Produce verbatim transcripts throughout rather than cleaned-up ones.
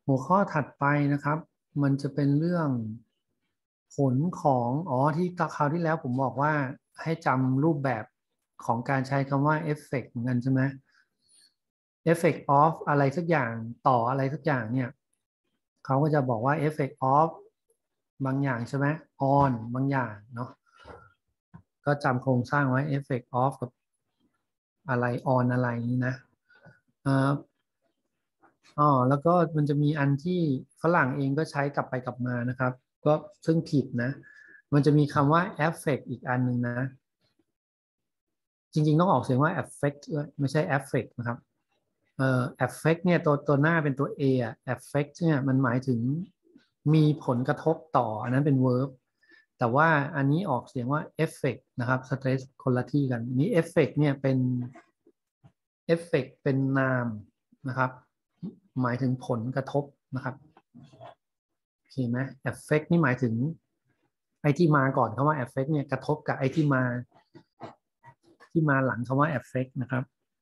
หัวข้อถัดไปนะครับมันจะเป็นเรื่องผลของอ๋อที่ตอนคราวที่แล้วผมบอกว่าให้จำรูปแบบของการใช้คำว่า effect เหมือนกันใช่ไหม effect of อะไรสักอย่างต่ออะไรสักอย่างเนี่ยเขาก็จะบอกว่า effect of บางอย่างใช่ไหม on บางอย่างเนาะก็จำโครงสร้างไว้ effect of กับอะไร on อะไรนี้นะเอ่อ อ๋อแล้วก็มันจะมีอันที่ฝรั่งเองก็ใช้กลับไปกลับมานะครับก็ซึ่งผิดนะมันจะมีคำว่า affect อีกอันหนึ่งนะจริงๆต้องออกเสียงว่า affect ด้วยไม่ใช่ affect นะครับเอ่อ affect เนี่ยตัวตัวหน้าเป็นตัว a อ่ะ affect เนี่ยมันหมายถึงมีผลกระทบต่ออันนั้นเป็น verb แต่ว่าอันนี้ออกเสียงว่า effect นะครับ stress คนละที่กันนี้ effect เนี่ยเป็น effect เป็นนามนะครับหมายถึงผลกระทบนะครับโอเคไหม effect นี่หมายถึงไอ้ที่มาก่อนคำว่า effect เนี่ยกระทบกับไอ้ที่มาที่มาหลังคำว่า effect นะครับ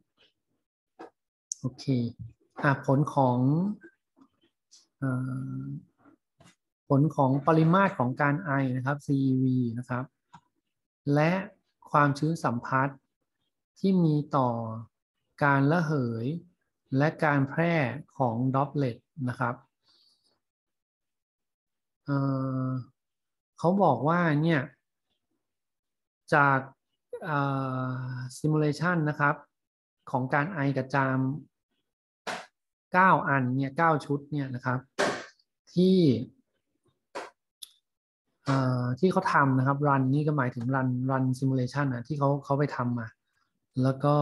โอเคอ่ะผลของเอ่อผลของปริมาตรของการไอนะครับ ซี อี วี นะครับและความชื้นสัมพัทธ์ที่มีต่อการระเหยและการแพร่ของดรอปเลตนะครับเอ่อเขาบอกว่าเนี่ยจากซิมูเลชันนะครับของการไอกับจามเก้าอันเนี่ยเก้าชุดเนี่ยนะครับที่เอ่อที่เขาทำนะครับรันนี่ก็หมายถึงรันรันซิมูเลชันนะที่เขาเขาไปทำมาแล้วก็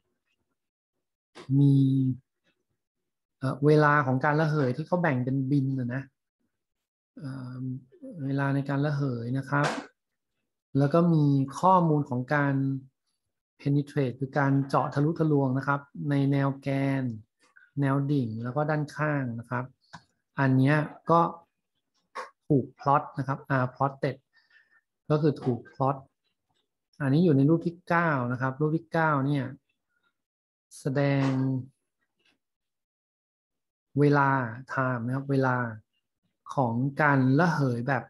มีเอ่อเวลาของการระเหยที่เขาแบ่งเป็นบินนะนะเอ่อเวลาในการระเหยนะครับแล้วก็มีข้อมูลของการ penetrate คือการเจาะทะลุทะลวงนะครับในแนวแกนแนวดิ่งแล้วก็ด้านข้างนะครับอันเนี้ยก็ถูกพลอตนะครับ are plotted ก็คือถูกพลอตอันนี้อยู่ในรูปที่เก้านะครับรูปที่เก้าเนี่ยแสดงเวลา time นะครับเวลาของการระเหยแบบ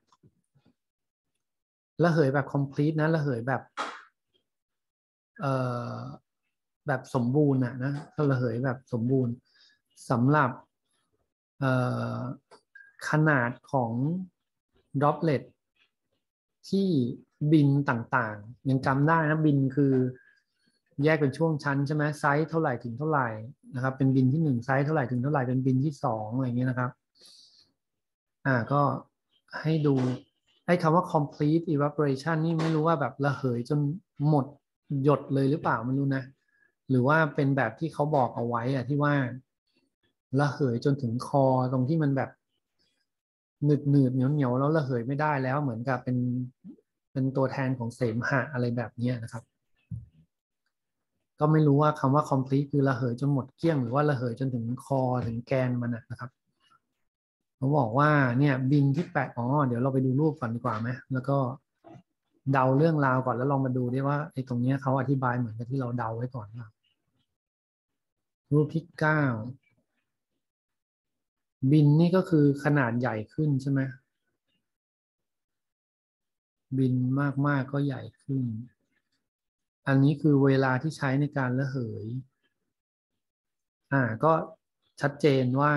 ระเหยแบบ complete นะระเหยแบบเอ่อแบบสมบูรณ์อะนะระเหยแบบสมบูรณ์สำหรับเอ่อขนาดของ droplet ที่บินต่างๆยังจำได้นะบินคือแยกเป็นช่วงชั้นใช่ไหมไซส์เท่าไหร่ถึงเท่าไหร่นะครับเป็นบินที่หนึ่งไซส์เท่าไหร่ถึงเท่าไหร่เป็นบินที่สองอะไรอย่างเงี้ยนะครับอ่าก็ให้ดูไอ้คำว่า complete evaporation นี่ไม่รู้ว่าแบบระเหยจนหมดหยดเลยหรือเปล่าไม่รู้นะหรือว่าเป็นแบบที่เขาบอกเอาไว้อะที่ว่าระเหยจนถึงคอตรงที่มันแบบหนืดหนืดเหนียวเหนียวแล้วระเหยไม่ได้แล้วเหมือนกับเป็นเป็นตัวแทนของเสมหะอะไรแบบนี้นะครับก็ไม่รู้ว่าคำว่า complete คือระเหยจนหมดเกลี้ยงหรือว่าระเหยจนถึงคอถึงแกนมันนะครับ เขาบอกว่าเนี่ยบินที่แปะอ๋อเดี๋ยวเราไปดูรูปก่อนดีกว่าไหมแล้วก็เดาเรื่องราวก่อนแล้วลองมาดูได้ว่าไอ้ตรงเนี้ยเขาอธิบายเหมือนกับที่เราเดาไว้ก่อนว่ารูปที่เก้าบินนี่ก็คือขนาดใหญ่ขึ้นใช่ไหมบินมากๆก็ใหญ่ขึ้นอันนี้คือเวลาที่ใช้ในการระเหยอ่าก็ชัดเจนว่า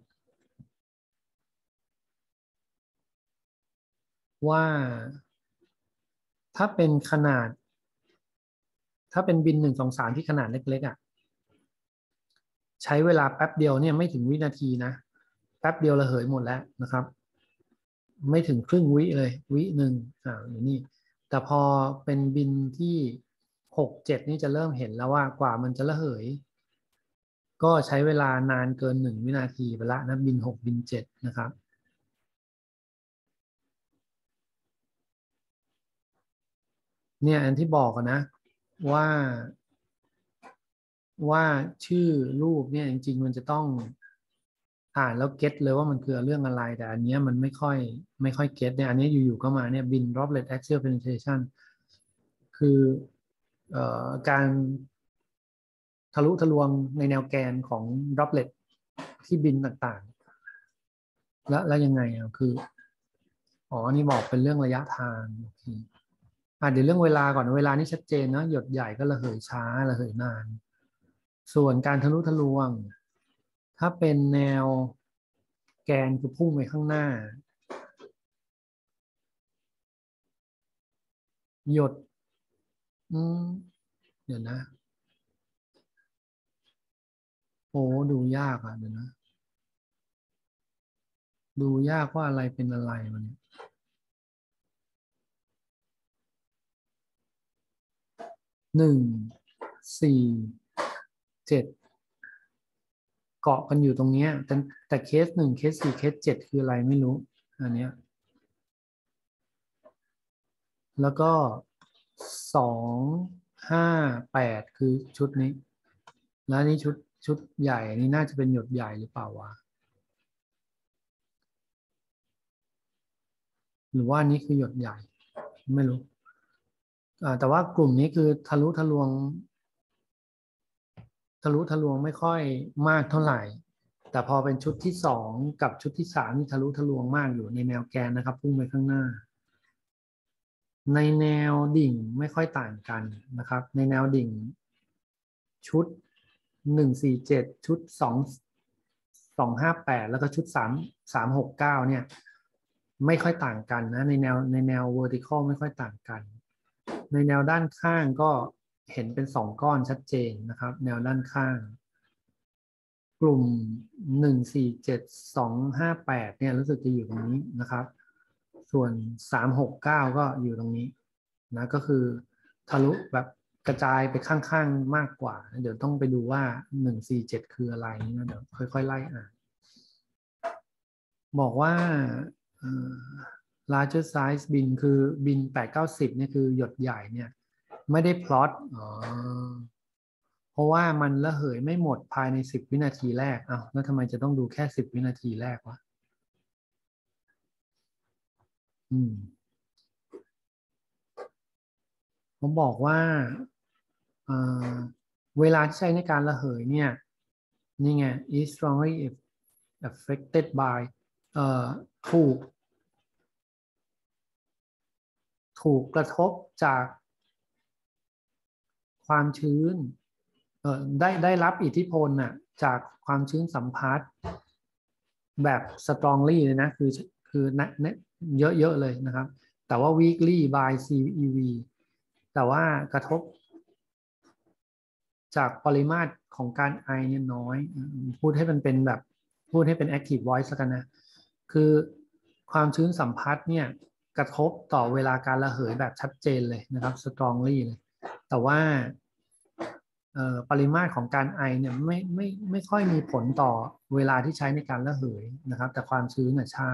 ว่าถ้าเป็นขนาดถ้าเป็นบินหนึ่งสองสามที่ขนาดเล็กๆอ่ะ ใช้เวลาแป๊บเดียวเนี่ยไม่ถึงวินาทีนะแป๊บเดียวระเหยหมดแล้วนะครับไม่ถึงครึ่งวิเลยวิหนึ่งอ่าอย่างนี้แต่พอเป็นบินที่หกเจ็ดนี่จะเริ่มเห็นแล้วว่ากว่ามันจะระเหยก็ใช้เวลานานเกินหนึ่งวินาทีไปละนะบินหกบินเจ็ดนะครับเนี่ยอันที่บอกนะว่าว่าชื่อรูปเนี่ยจริงๆมันจะต้อง อ่านแล้วเก็ตเลยว่ามันคือเรื่องอะไรแต่อันนี้มันไม่ค่อยไม่ค่อยเก็ตเนี่ยอันนี้อยู่ๆก็มาเนี่ยบิน droplet axial penetration คือเอ่อการทะลุทะลวงในแนวแกนของ droplet ที่บินต่างแล้วแล้วยังไงอ่ะคืออ๋อนี่บอกเป็นเรื่องระยะทางโอเคอ่ะเดี๋ยวเรื่องเวลาก่อนเวลานี่ชัดเจนเนาะหยดใหญ่ก็ระเหยช้าระเหยนานส่วนการทะลุทะลวงถ้าเป็นแนวแกนคือพุ่งไปข้างหน้าหยดอืมเดี๋ยวนะโอ้ดูยากอ่ะเดี๋ยวนะดูยากว่าอะไรเป็นอะไรมันเนี่ยหนึ่งสี่เจ็ดเกาะกันอยู่ตรงเนี้ยแต่แต่เคสหนึ่งเคสสี่เคสเจ็ดคืออะไรไม่รู้อันเนี้ยแล้วก็สองห้าแปดคือชุดนี้แล้วนี่ชุดชุดใหญ่นี่น่าจะเป็นหยดใหญ่หรือเปล่าวะหรือว่านี่คือหยดใหญ่ไม่รู้อ่าแต่ว่ากลุ่มนี้คือทะลุทะลวงทะลุทะลวงไม่ค่อยมากเท่าไหร่แต่พอเป็นชุดที่สองกับชุดที่สามนี่ทะลุทะลวงมากอยู่ในแนวแกนนะครับพุ่งไปข้างหน้า ในแนวดิ่งไม่ค่อยต่างกันนะครับในแนวดิ่งชุดหนึ่งสี่เจ็ดชุดสองสองห้าแปดแล้วก็ชุดสามสามหกเก้าเนี่ยไม่ค่อยต่างกันนะในแนวในแนว vertical ไม่ค่อยต่างกันในแนวด้านข้างก็เห็นเป็นสองก้อนชัดเจนนะครับแนวด้านข้างกลุ่มหนึ่งสี่เจ็ดสองห้าแปดเนี่ยรู้สึกจะอยู่ตรงนี้นะครับส่วนสามหกเก้าก็อยู่ตรงนี้นะก็คือทะลุแบบกระจายไปข้างๆมากกว่าเดี๋ยวต้องไปดูว่าหนึ่งสี่เจ็ดคืออะไรนะเดี๋ยวค่อยๆไล่อ่านบอกว่า larger size บินคือบินแปดเก้าสิบเนี่ยคือหยดใหญ่เนี่ยไม่ได้พลอตอ๋อเพราะว่ามันระเหยไม่หมดภายในสิบวินาทีแรกอ้าวแล้วทำไมจะต้องดูแค่สิบวินาทีแรกวะอืมผมบอกว่าเอ่อเวลาที่ใช้ในการระเหยเนี่ยนี่ไง is strongly affected by เอ่อถูกถูกกระทบจากความชื้นเอ่อได้ได้รับอิทธิพลน่ะจากความชื้นสัมผัสแบบ strongly เลยนะคือคือนะเยอะๆเลยนะครับแต่ว่า weakly by ซี อี วี แต่ว่ากระทบจากปริมาตรของการไอเนี่ยน้อยพูดให้มันเป็นแบบพูดให้เป็น active voice สักกันนะคือความชื้นสัมผัสเนี่ยกระทบต่อเวลาการระเหยแบบชัดเจนเลยนะครับ strongly เลยแต่ว่าปริมาตรของการไอเนี่ยไม่ไม่ไม่ค่อยมีผลต่อเวลาที่ใช้ในการระเหยนะครับแต่ความชื้นน่ะใช่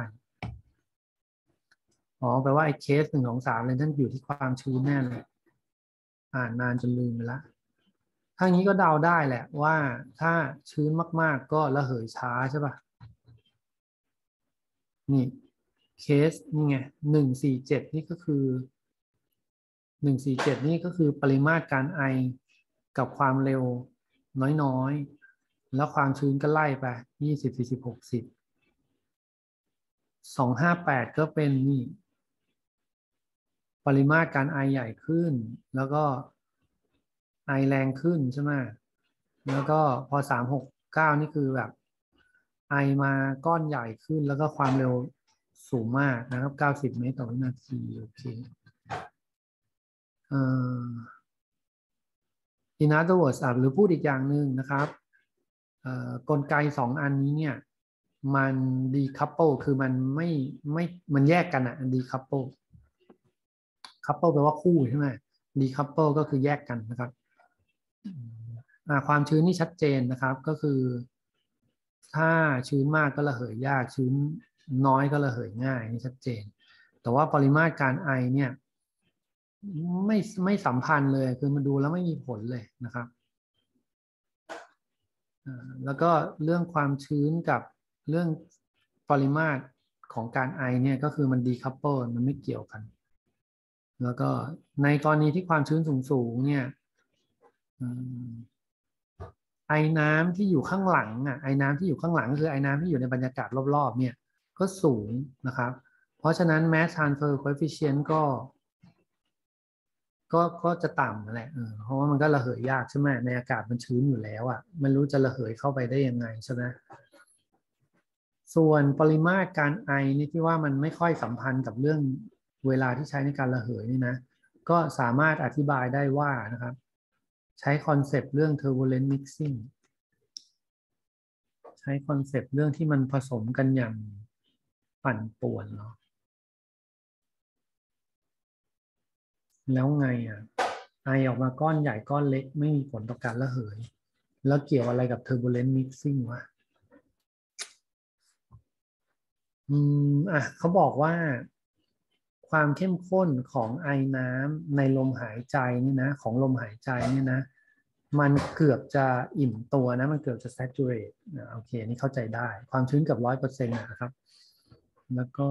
อ๋อแปลว่าไอ้เคสหนึ่งของสามเลยท่านอยู่ที่ความชื้นแน่เลยอ่านนานจนลืมไปละ ถ้างี้ก็เดาได้แหละว่าถ้าชื้นมากๆก็ระเหยช้าใช่ป่ะนี่เคสนี่ไงหนึ่งสี่เจ็ดนี่ก็คือหนึ่งสี่เจ็ดนี่ก็คือปริมาตรการไอกับความเร็วน้อยๆแล้วความชื้นก็ไล่ไปยี่สิบสี่สิบหกสิบสองห้าแปดก็เป็นนี่ปริมาตรการไอใหญ่ขึ้นแล้วก็ไอแรงขึ้นใช่ไหมแล้วก็พอสามหกเก้านี่คือแบบ ไอมาก้อนใหญ่ขึ้นแล้วก็ความเร็วสูงมากนะครับเก้าสิบเมตรต่อวินาทีโอเคเอ่อ in other words อ่ะหรือพูดอีกอย่างหนึ่งนะครับเอ่อกลไกสองอันนี้เนี่ยมัน decouple คือมันไม่ไม่มันแยกกันอ่ะ decouple couple แปลว่าคู่ใช่ไหม decouple ก็คือแยกกันนะครับอ่าความชื้นนี่ชัดเจนนะครับก็คือถ้าชื้นมากก็ระเหยยากชื้นน้อยก็ระเหยง่ายนี่ชัดเจนแต่ว่าปริมาตรการไอเนี่ยไม่ไม่สัมพันธ์เลยคือมันดูแล้วไม่มีผลเลยนะครับอ่าแล้วก็เรื่องความชื้นกับเรื่องปริมาตรของการไอเนี่ยก็คือมันดีคัพเปิลมันไม่เกี่ยวกันแล้วก็ในกรณีที่ความชื้นสูงๆเนี่ยอืม ไอน้ำที่อยู่ข้างหลังอ่ะไอน้ำที่อยู่ข้างหลังก็คือไอน้ำที่อยู่ในบรรยากาศรอบๆเนี่ยก็ก็สูงนะครับเพราะฉะนั้น mass transfer coefficient ก็ก็ก็จะต่ำนั่นแหละเออเพราะว่ามันก็ระเหยยากใช่ไหมในอากาศมันชื้นอยู่แล้วอ่ะมันรู้จะระเหยเข้าไปได้ยังไงใช่ไหมส่วนปริมาตรการไอนี่ที่ว่ามันไม่ค่อยสัมพันธ์กับเรื่องเวลาที่ใช้ในการระเหยนี่นะก็สามารถอธิบายได้ว่านะครับใช้คอนเซปต์เรื่อง turbulent mixing ใช้คอนเซปต์เรื่องที่มันผสมกันอย่างปั่นป่วนเนาะแล้วไงอ่ะไอออกมาก้อนใหญ่ก้อนเล็กไม่มีผลต่อการระเหยแล้วเกี่ยวอะไรกับ turbulent mixing วะอืมอ่ะเขาบอกว่าความเข้มข้นของไอน้ำในลมหายใจนี่นะของลมหายใจนี่นะมันเกือบจะอิ่มตัวนะมันเกือบจะ saturate นะโอเคนี่เข้าใจได้ความชื้นเกือบร้อยเปอร์เซ็นต์นะครับแล้วก็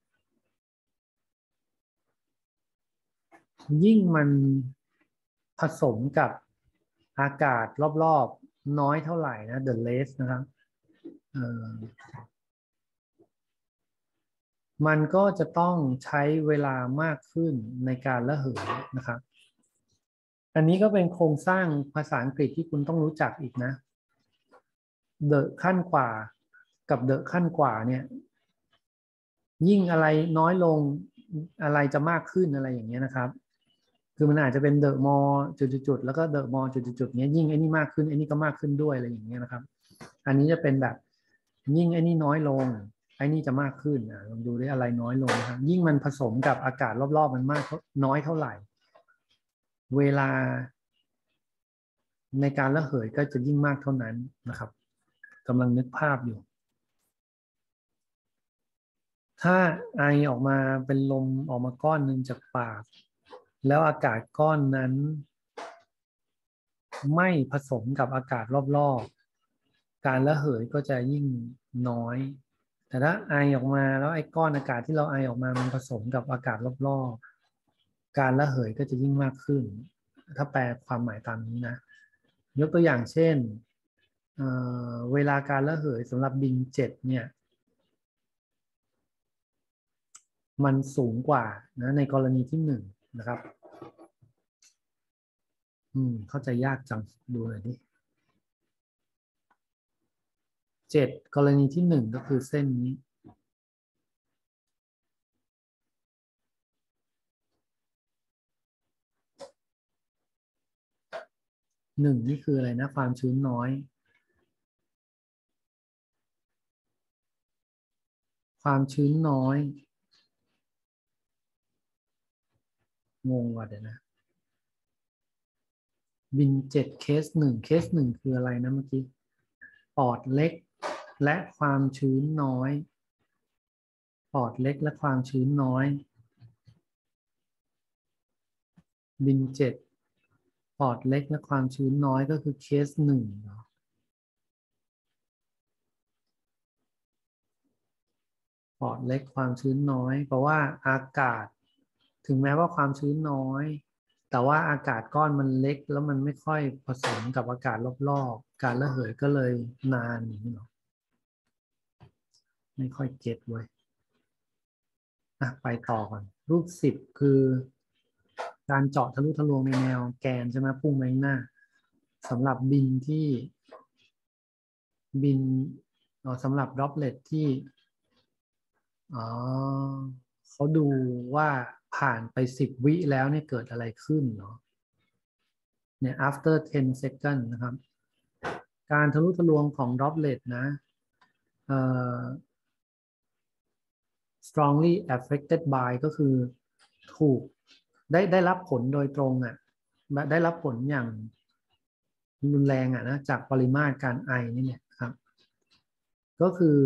ยิ่งมันผสมกับอากาศรอบๆน้อยเท่าไหร่นะ the less นะครับเอ่อ มันก็จะต้องใช้เวลามากขึ้นในการระเหยนะครับ อันนี้ก็เป็นโครงสร้างภาษาอังกฤษที่คุณต้องรู้จักอีกนะ the ขั้นกว่ากับ the ขั้นกว่าเนี่ยยิ่งอะไรน้อยลงอะไรจะมากขึ้นอะไรอย่างเงี้ยนะครับ คือมันอาจจะเป็น the more จุดๆๆแล้วก็ the more จุดๆๆเนี้ยยิ่งไอ้นี่มากขึ้นไอ้นี่ก็มากขึ้นด้วยอะไรอย่างเงี้ยนะครับ อันนี้จะเป็นแบบยิ่งไอ้นี่น้อยลงไอ้นี่จะมากขึ้นอ่ะลองดูได้อะไรน้อยลงนะครับยิ่งมันผสมกับอากาศรอบๆมันมากน้อยเท่าไหร่เวลาในการระเหยก็จะยิ่งมากเท่านั้นนะครับกำลังนึกภาพอยู่ถ้าไอออกมาเป็นลมออกมาก้อนหนึ่งจากปากแล้วอากาศก้อนนั้นไม่ผสมกับอากาศรอบๆการระเหยก็จะยิ่งน้อยแต่ถ้าไอออกมาแล้วไอ้ก้อนอากาศที่เราไอออกมามันผสมกับอากาศรอบๆการระเหยก็จะยิ่งมากขึ้นถ้าแปลความหมายตามนี้นะยกตัวอย่างเช่นเอ่อเวลาการระเหยสำหรับบินเจ็ตเนี่ยมันสูงกว่านะในกรณีที่หนึ่งนะครับอืมเข้าใจยากจังดูหน่อยดิเจ็ดกรณีที่หนึ่งก็คือเส้นนี้หนึ่งนี่คืออะไรนะความชื้นน้อยความชื้นน้อยงงว่ะเดี๋ยวนะบินเจ็ดเคสหนึ่งเคสหนึ่งคืออะไรนะเมื่อกี้ปอดเล็กและความชื้นน้อยปอดเล็กและความชื้นน้อยบินเจ็ดปอดเล็กและความชื้นน้อยก็คือเคสหนึ่งเนาะปอดเล็กความชื้นน้อยเพราะว่าอากาศถึงแม้ว่าความชื้นน้อยแต่ว่าอากาศก้อนมันเล็กแล้วมันไม่ค่อยผสมกับอากาศรอบๆการระเหยก็เลยนานอย่างนี้เนาะไม่ค่อยเก็ตเว้ยอ่ะไปต่อก่อนรูปสิบคือการเจาะทะลุทะลวงในแนวแกนใช่ไหมพุ่งไปข้างหน้าสำหรับบินที่บินอ๋อสำหรับดรอปเลตที่อ๋อเขาดูว่าผ่านไปสิบวิแล้วเนี่ยเกิดอะไรขึ้นเนาะเนี่ย after ten second นะครับการทะลุทะลวงของดรอปเลตนะเอ่อ strongly affected by ก็คือถูกได้ได้รับผลโดยตรงอ่ะได้รับผลอย่างรุนแรงอ่ะนะจากปริมาตรการไอนี่เนี่ยครับก็คือ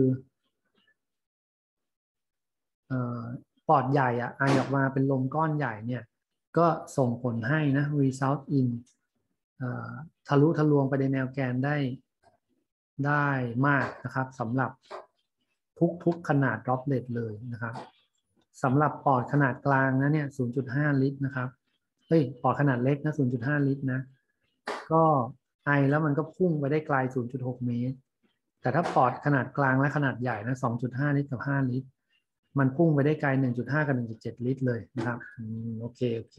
เอ่อปอดใหญ่อ่ะไอออกมาเป็นลมก้อนใหญ่เนี่ยก็ส่งผลให้นะ result in เอ่อทะลุทะลวงไปในแนวแกนได้ได้มากนะครับสำหรับทุกๆขนาด droplet เลยนะครับสำหรับปอดขนาดกลางนะเนี่ย ศูนย์จุดห้า ลิตรนะครับเฮ้ยปอดขนาดเล็กนะ ศูนย์จุดห้า ลิตรนะก็ไอแล้วมันก็พุ่งไปได้ไกล ศูนย์จุดหก เมตรแต่ถ้าปอดขนาดกลางและขนาดใหญ่นะ สองจุดห้า ลิตรกับห้าลิตรมันพุ่งไปได้ไกล หนึ่งจุดห้า กับ หนึ่งจุดเจ็ด ลิตรเลยนะครับอืมโอเคโอเค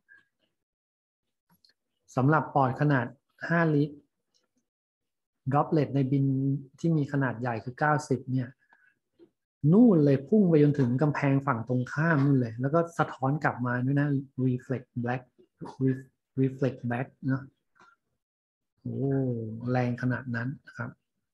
สำหรับปอดขนาดห้าลิตรดรอปเลตในบินที่มีขนาดใหญ่คือเก้าสิบเนี่ยนู่นเลยพุ่งไปจนถึงกำแพงฝั่งตรงข้ามนู่นเลยแล้วก็สะท้อนกลับมาด้วยนะ reflect back reflect back เนาะโอ้แรงขนาดนั้นนะครับ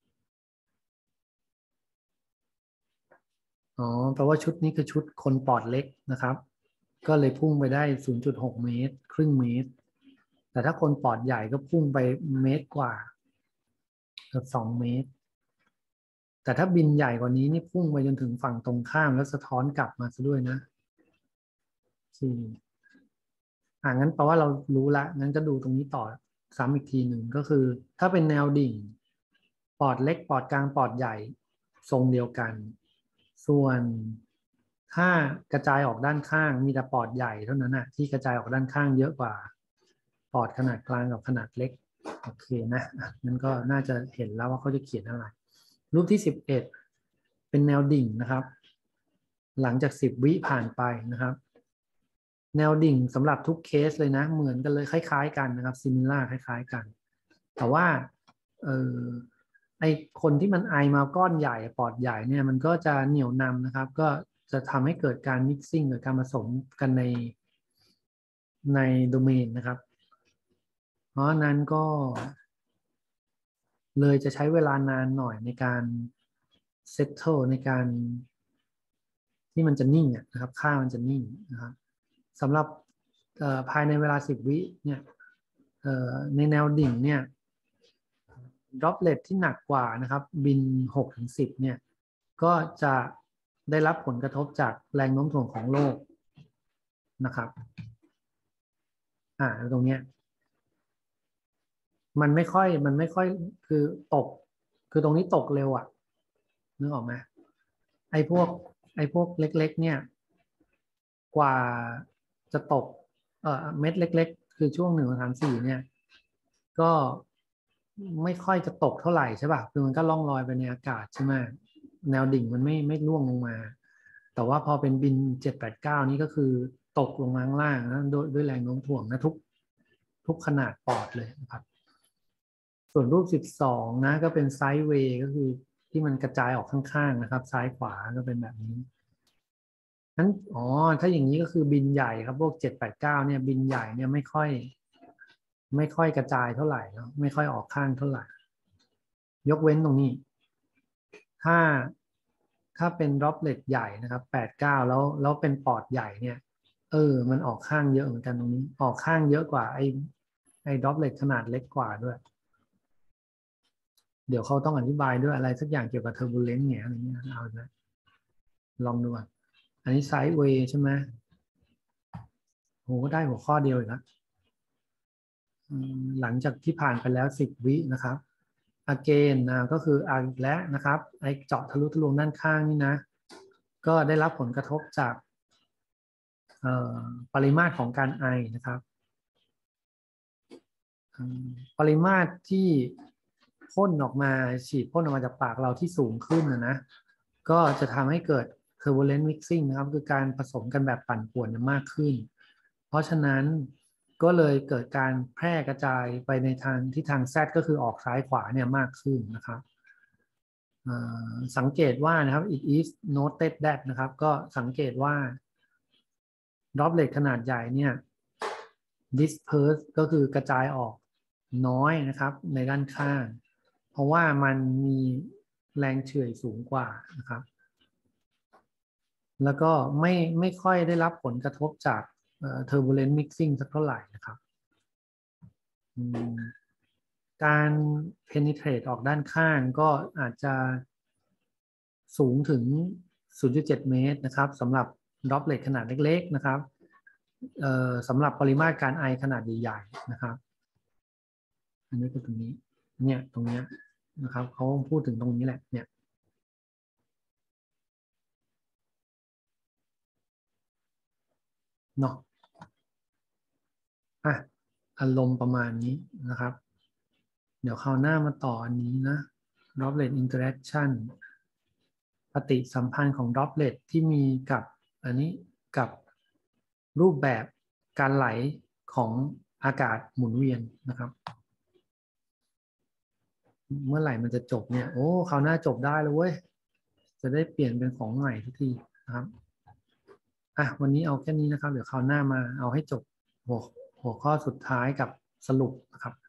อ๋อแปลว่าชุดนี้คือชุดคนปอดเล็กนะครับก็เลยพุ่งไปได้ ศูนย์จุดหก เมตรครึ่งเมตรแต่ถ้าคนปอดใหญ่ก็พุ่งไปเมตรกว่าเกือบสองเมตรแต่ถ้าบินใหญ่กว่านี้นี่พุ่งไปจนถึงฝั่งตรงข้ามแล้วสะท้อนกลับมาซะด้วยนะที่อ่างั้นแปลว่าเรารู้ละงั้นก็ดูตรงนี้ต่อซ้ำอีกทีหนึ่งก็คือถ้าเป็นแนวดิ่งปอดเล็กปอดกลางปอดใหญ่ทรงเดียวกันส่วนถ้ากระจายออกด้านข้างมีแต่ปอดใหญ่เท่านั้นนะที่กระจายออกด้านข้างเยอะกว่าปอดขนาดกลางกับขนาดเล็กโอเคนะงั้นก็น่าจะเห็นแล้วว่าเขาจะเขียนอะไรรูปที่สิบเอ็ดเป็นแนวดิ่งนะครับหลังจากสิบวิผ่านไปนะครับแนวดิ่งสำหรับทุกเคสเลยนะเหมือนกันเลยคล้ายๆกันนะครับซิมิล่าคล้ายๆกันแต่ว่าเออไอคนที่มันไอมาก้อนใหญ่ปอดใหญ่เนี่ยมันก็จะเหนี่ยวนำนะครับก็จะทำให้เกิดการมิกซิ่งเกิดการผสมกันในในโดเมนนะครับเพราะนั้นก็เลยจะใช้เวลานานหน่อยในการเซตเทิลในการที่มันจะนิ่งนะครับค่ามันจะนิ่งนะครับสำหรับภายในเวลาสิบวิเนี่ยในแนวดิ่งเนี่ยดรอปเลตที่หนักกว่านะครับบิน หกถึงสิบ เนี่ยก็จะได้รับผลกระทบจากแรงโน้มถ่วงของโลกนะครับอ่าตรงเนี้ยมันไม่ค่อยมันไม่ค่อยคือตกคือตรงนี้ตกเร็วอ่ะนึกออกไหมไอ้พวกไอ้พวกเล็กๆเนี่ยกว่าจะตกเอ่อเม็ดเล็กๆคือช่วงหนึ่งสามสี่เนี่ยก็ไม่ค่อยจะตกเท่าไหร่ใช่ป่ะคือมันก็ล่องลอยไปในอากาศใช่ไหมแนวดิ่งมันไม่ไม่ร่วงลงมาแต่ว่าพอเป็นบินเจ็ดแปดเก้านี่ก็คือตกลงมาข้างล่างนะโดยด้วยแรงโน้มถ่วงนะทุกทุกขนาดปอดเลยนะครับส่วนรูปสิบสองนะก็เป็นไซด์เวย์ก็คือที่มันกระจายออกข้างๆนะครับซ้ายขวาก็เป็นแบบนี้นั้นอ๋อถ้าอย่างนี้ก็คือบินใหญ่ครับพวกเจ็ดแปดเก้าเนี่ยบินใหญ่เนี่ยไม่ค่อยไม่ค่อยกระจายเท่าไหร่เนาะไม่ค่อยออกข้างเท่าไหร่ยกเว้นตรงนี้ถ้าถ้าเป็นดรอปเลตใหญ่นะครับแปดเก้าแล้วแล้วเป็นปอดใหญ่เนี่ยเออมันออกข้างเยอะเหมือนกันตรงนี้ออกข้างเยอะกว่าไอ้ไอ้ดรอปเลตขนาดเล็กกว่าด้วยเดี๋ยวเขาต้องอธิบายด้วยอะไรสักอย่างเกี่ยวกับเทอร์บูเลนซ์เนี่ยอะไรเงี้ยเอาละลองดูอ่ะอันนี้ไซด์เวย์ใช่ไหมโหได้หัวข้อเดียวอีกแล้วหลังจากที่ผ่านไปแล้วสิบวินะครับ again นะก็คืออ่าอีกแล้วนะครับไอเจาะทะลุทะลวงด้านข้างนี่นะก็ได้รับผลกระทบจากปริมาตรของการไอนะครับปริมาตรที่พ่นออกมาฉีดพ่นออกมาจากปากเราที่สูงขึ้นนะนะก็จะทำให้เกิด turbulent mixing นะครับคือการผสมกันแบบปั่นป่วนมากขึ้นเพราะฉะนั้นก็เลยเกิดการแพร่กระจายไปในทางที่ทาง Z ก็คือออกซ้ายขวาเนี่ยมากขึ้นนะครับสังเกตว่านะครับ it is noted that นะครับก็สังเกตว่า droplet ขนาดใหญ่เนี่ย disperse ก็คือกระจายออกน้อยนะครับในด้านข้างเพราะว่ามันมีแรงเฉื่อยสูงกว่านะครับแล้วก็ไม่ไม่ค่อยได้รับผลกระทบจาก turbulent mixing สักเท่าไหร่นะครับการ penetrate ออกด้านข้างก็อาจจะสูงถึง ศูนย์จุดเจ็ด เมตรนะครับสำหรับ droplet ขนาดเล็กๆนะครับสำหรับปริมาตรการไอขนาดใหญ่ๆนะครับอันนี้คือตรงนี้เนี่ยตรงนี้นะครับเขาพูดถึงตรงนี้แหละเนี่ยเนาะอ่ะอารมณ์ประมาณนี้นะครับเดี๋ยวคราวหน้ามาต่ออันนี้นะ droplet interaction ปฏิสัมพันธ์ของ droplet ที่มีกับอันนี้กับรูปแบบการไหลของอากาศหมุนเวียนนะครับเมื่อไหร่มันจะจบเนี่ยโอ้คราวหน้าจบได้เลยเว้ยจะได้เปลี่ยนเป็นของใหม่ทุกทีนะครับอ่ะวันนี้เอาแค่นี้นะครับเดี๋ยวคราวหน้ามาเอาให้จบหัวหัวข้อสุดท้ายกับสรุปนะครับ